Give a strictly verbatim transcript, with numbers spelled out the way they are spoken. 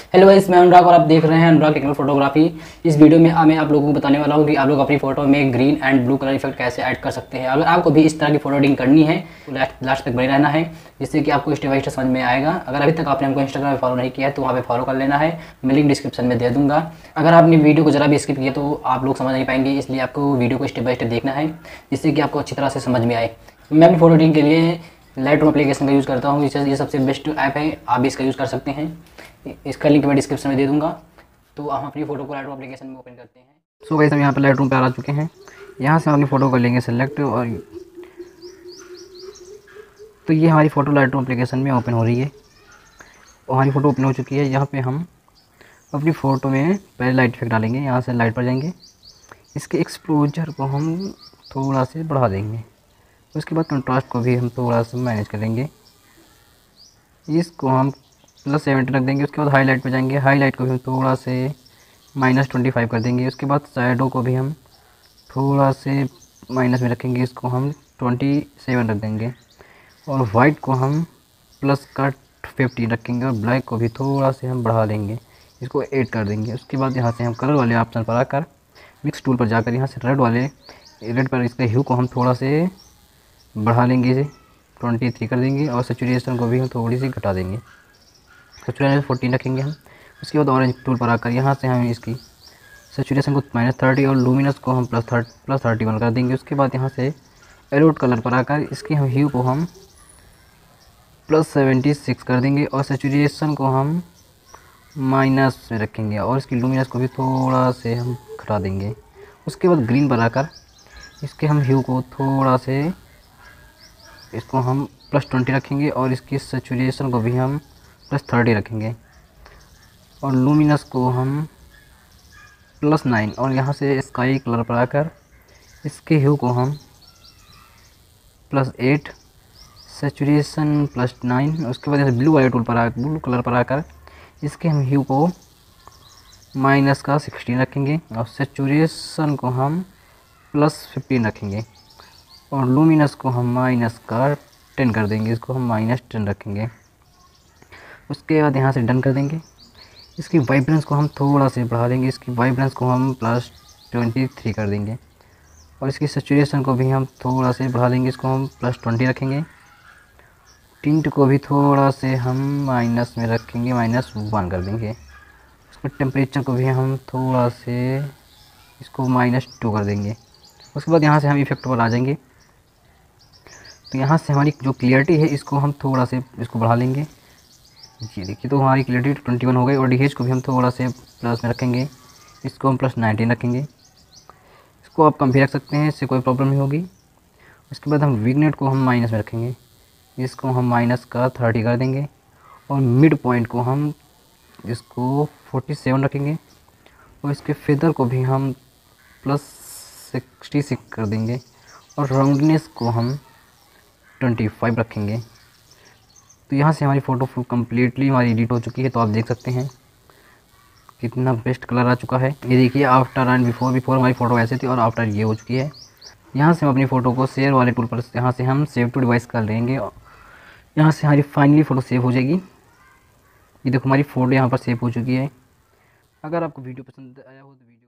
Hello guys, मैं अनुराग और आप देख रहे हैं अनुराग टेक्निकल फोटोग्राफी। इस वीडियो में मैं आप लोगों को बताने वाला हूं कि आप लोग अपनी फोटो में green and blue colour effect कैसे ऐड कर सकते हैं। अगर आपको भी इस तरह की फोटो एडिटिंग करनी है तो लास्ट लास्ट तक बने रहना है, जिससे कि आपको स्टेप बाय स्टेप समझ में आएगा। अगर अभी तक आपने हमको इंस्टाग्राम पर फॉलो नहीं किया है तो वहाँ पे फॉलो कर लेना है, मैं लिंक डिस्क्रिप्शन में दे दूंगा। अगर आपने वीडियो को जरा भी स्किप किया तो आप लोग समझ नहीं पाएंगे, इसलिए आपको वीडियो को स्टेप बाय स्टेप देखना है, जिससे कि आपको अच्छी तरह से समझ में आए। मैं अपनी फोटो एडिटिंग के लिए लाइट रूम एप्लीकेशन का यूज़ करता हूँ। ये सबसे बेस्ट ऐप है, आप भी इसका यूज़ कर सकते हैं। इसका लिंक मैं डिस्क्रिप्शन में दे दूंगा। तो हम अपनी फोटो को लाइट रूम एप्लीकेशन में ओपन करते हैं। सो गाइस, हम यहाँ पर लाइट रूम पर आ चुके हैं। यहाँ से हम अपनी फ़ोटो कर लेंगे सेलेक्ट, और तो ये हमारी फ़ोटो लाइट रूम एप्लीकेशन में ओपन हो रही है और हमारी फ़ोटो ओपन हो चुकी है। यहाँ पे हम अपनी फ़ोटो में पहले लाइट इफेक्ट डालेंगे। यहाँ से लाइट पर जाएंगे, इसके एक्सपोजर को हम थोड़ा से बढ़ा देंगे। उसके बाद कंट्रास्ट को भी हम थोड़ा सा मैनेज करेंगे, इसको हम प्लस सेवेंटी रख देंगे। उसके बाद हाईलाइट पे जाएंगे, हाईलाइट को भी हम थोड़ा से माइनस ट्वेंटी फाइव कर देंगे। उसके बाद शैडो को भी हम थोड़ा से माइनस में रखेंगे, इसको हम ट्वेंटी सेवन रख देंगे। और वाइट को हम प्लस का फिफ्टी रखेंगे और ब्लैक को भी थोड़ा से हम बढ़ा देंगे, इसको ऐड कर देंगे। उसके बाद यहाँ से हम कलर वाले ऑप्शन पर आकर मिक्स टूल पर जाकर यहाँ से रेड वाले रेड पर इसके ह्यू को हम थोड़ा से बढ़ा लेंगे, इसे ट्वेंटी थ्री कर देंगे। और सैचुरेशन को भी हम थोड़ी सी घटा देंगे, सैचुरेशन फोर्टीन रखेंगे हम। उसके बाद ऑरेंज टूल पर आकर यहाँ से हम इसकी सैचुरेशन को माइनस थर्टी और लूमिनस को हम plus thirty plus thirty one कर देंगे। उसके बाद यहाँ से एरोड कलर पर आकर इसकी हम ह्यू को हम प्लस सेवेंटी सिक्स कर देंगे और सैचुरेशन को हम माइनस में रखेंगे और इसकी लूमिनस को भी थोड़ा से हम घटा देंगे। उसके बाद ग्रीन पर आकर इसके हम ह्यू को थोड़ा से इसको हम प्लस ट्वेंटी रखेंगे और इसकी सैचुरेशन को भी हम प्लस थर्टी रखेंगे और लूमिनस को हम प्लस नाइन। और यहाँ से स्काई कलर पर आकर इसके ह्यू को हम plus eight, saturation plus nine. उसके बाद जैसे ब्लू वाले टूल पर आ ब्लू कलर पर आकर इसके हम ह्यू को माइनस का सिक्सटीन रखेंगे और सैचुरेशन को हम प्लस फिफ्टीन रखेंगे और लूमिनस को हम माइनस का टेन कर देंगे, इसको हम माइनस टेन रखेंगे। उसके बाद यहाँ से डन कर देंगे। इसकी वाइब्रेंस को हम थोड़ा से बढ़ा देंगे, इसकी वाइब्रेंस को हम प्लस ट्वेंटी थ्री कर देंगे और इसकी सैचुरेशन को भी हम थोड़ा से बढ़ा देंगे, इसको हम प्लस ट्वेंटी रखेंगे। टिंट को भी थोड़ा से हम माइनस में रखेंगे, माइनस वन कर देंगे। उसके टेम्परेचर को भी हम थोड़ा से इसको माइनस टू कर देंगे। उसके बाद यहाँ से हम इफेक्ट पर आ जाएंगे। तो यहाँ से हमारी जो क्लियरिटी है इसको हम थोड़ा से इसको बढ़ा लेंगे। जी देखिए, तो हमारी क्लियरिटी ट्वेंटी वन हो गई और डी एच को भी हम थोड़ा से प्लस में रखेंगे, इसको हम प्लस नाइनटीन रखेंगे। इसको आप कम भी रख सकते हैं, इससे कोई प्रॉब्लम नहीं होगी। उसके बाद हम विगनेट को हम माइनस में रखेंगे, इसको हम माइनस का थर्टी कर देंगे और मिड पॉइंट को हम इसको फोर्टी सेवन रखेंगे और इसके फेदर को भी हम प्लस सिक्सटी सिक्स कर देंगे और राउंडनेस को हम ट्वेंटी फाइव रखेंगे। तो यहाँ से हमारी फ़ोटो फुल कम्प्लीटली हमारी एडिट हो चुकी है। तो आप देख सकते हैं कितना बेस्ट कलर आ चुका है। ये देखिए आफ्टर एंड बिफोर। बिफोर हमारी फ़ोटो ऐसे थी और आफ्टर ये हो चुकी है। यहाँ से हम अपनी फ़ोटो को शेयर वाले टूल पर यहाँ से हम सेव टू डिवाइस कर लेंगे। यहाँ से हमारी फाइनली फ़ोटो सेव हो जाएगी। ये देखो हमारी फ़ोटो यहाँ पर सेव हो चुकी है। अगर आपको वीडियो पसंद आया हो तो वीडियो